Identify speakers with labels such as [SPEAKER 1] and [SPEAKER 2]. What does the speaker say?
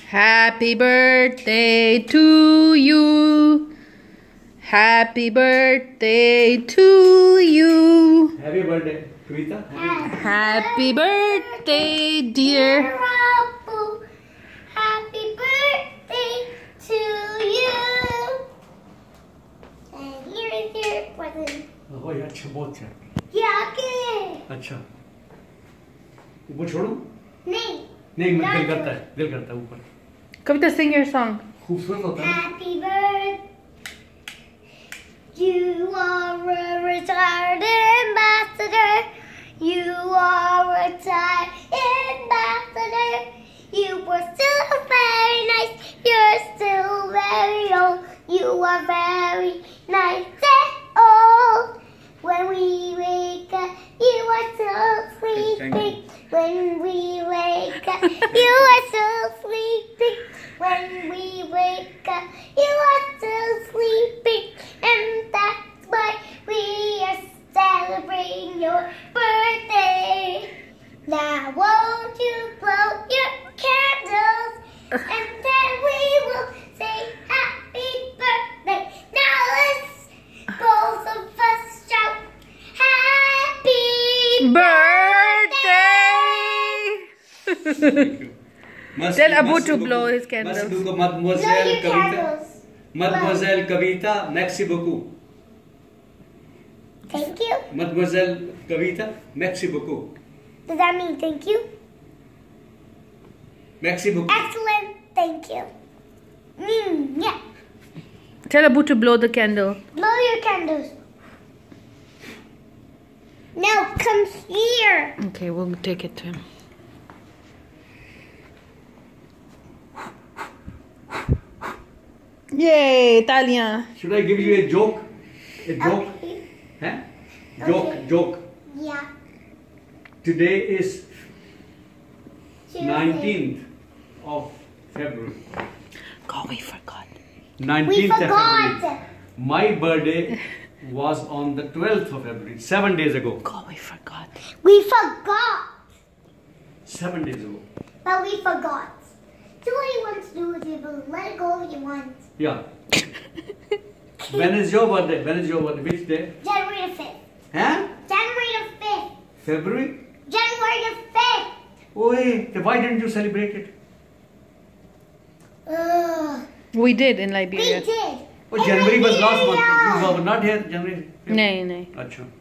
[SPEAKER 1] Happy birthday to you. Happy birthday to you.
[SPEAKER 2] Happy birthday, Kavita.
[SPEAKER 1] Happy birthday, dear.
[SPEAKER 3] Happy birthday to you. And here is your present.
[SPEAKER 2] Oh ये अच्छा बहुत अच्छा.
[SPEAKER 3] Yeah, okay.
[SPEAKER 2] अच्छा. ऊपर छोड़ूं?
[SPEAKER 3] नहीं.
[SPEAKER 2] नहीं मैं दिल करता है ऊपर.
[SPEAKER 1] Kavita, sing your song.
[SPEAKER 2] खूबसूरत होता है.
[SPEAKER 3] Happy birthday. You are a retired ambassador. You are a retired ambassador. You were still very nice. You're still very old. You are very nice and old. When we wake up, you are still sleeping. When we wake up, you are still sleeping. When we wake up, you are still sleeping. And that's why we are celebrating your birthday. Now won't you blow your candles? And then we will say happy birthday. Now let's both of us shout happy
[SPEAKER 1] Birthday! Tell Abu to blow his candles.
[SPEAKER 2] Merci beaucoup,
[SPEAKER 3] Blow
[SPEAKER 2] Mademoiselle
[SPEAKER 3] your
[SPEAKER 2] Kavita.
[SPEAKER 3] candles.
[SPEAKER 2] Mademoiselle Kavita, merci beaucoup.
[SPEAKER 3] Thank you.
[SPEAKER 2] Mademoiselle Kavita, merci beaucoup.
[SPEAKER 3] Does that mean thank you?
[SPEAKER 2] Merci beaucoup.
[SPEAKER 3] Excellent. Thank you. Yeah.
[SPEAKER 1] Tell Abu to blow the candle.
[SPEAKER 3] Blow your candles. Now come here.
[SPEAKER 1] Okay, we'll take it to him. Yay, Italian.
[SPEAKER 2] Should I give you a joke? A joke?
[SPEAKER 3] Okay.
[SPEAKER 2] Huh? Joke.
[SPEAKER 3] Yeah.
[SPEAKER 2] Today is
[SPEAKER 3] Tuesday.
[SPEAKER 2] 19th of February.
[SPEAKER 1] God, we forgot.
[SPEAKER 2] 19th
[SPEAKER 3] We
[SPEAKER 2] of February.
[SPEAKER 3] forgot.
[SPEAKER 2] My birthday was on the 12th of February, 7 days ago.
[SPEAKER 1] God, we forgot.
[SPEAKER 3] We forgot.
[SPEAKER 2] 7 days ago.
[SPEAKER 3] But we forgot. Do what you want to do with your balloon. Let it go if you want.
[SPEAKER 2] Yeah. When is your birthday? When is your birthday? Which day?
[SPEAKER 3] January the 5th.
[SPEAKER 2] Huh?
[SPEAKER 3] January the 5th.
[SPEAKER 2] February?
[SPEAKER 3] January the 5th.
[SPEAKER 2] Oh, hey, why didn't you celebrate it?
[SPEAKER 1] We did in
[SPEAKER 3] We
[SPEAKER 1] Liberia.
[SPEAKER 3] did.
[SPEAKER 2] Oh, January was last month. You were not here, January?
[SPEAKER 1] No.
[SPEAKER 2] Achha.